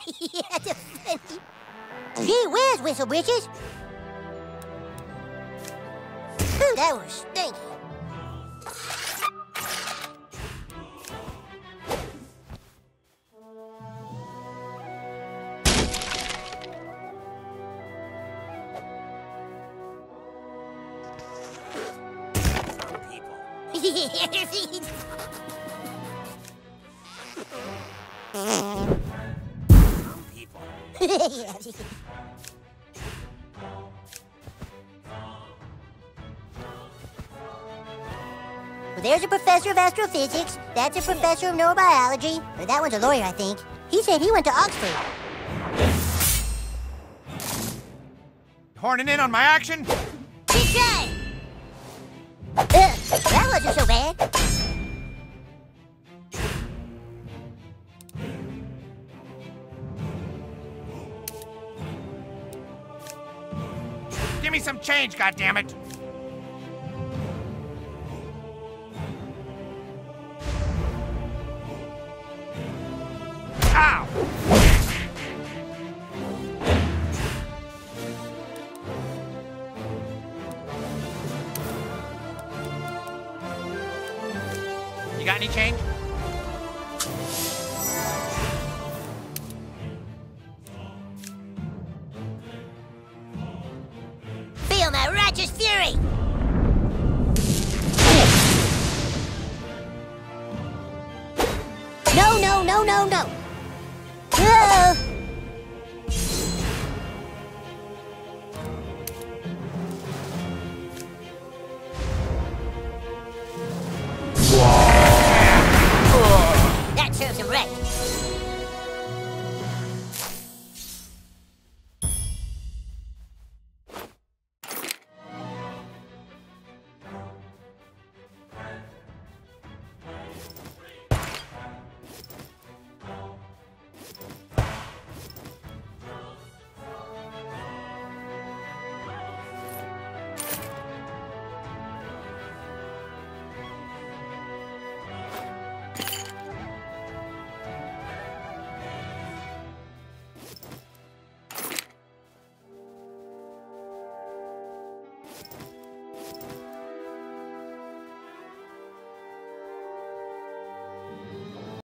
Yeah, defend. Gee whiz, Whistle Britches. That was stinky. Well, there's a professor of astrophysics. That's a professor of neurobiology. That one's a lawyer, I think. He said he went to Oxford. Horning in on my action? Good try! That wasn't so bad. Give me some change, goddammit! Ow! You got any change? Feel my righteous fury!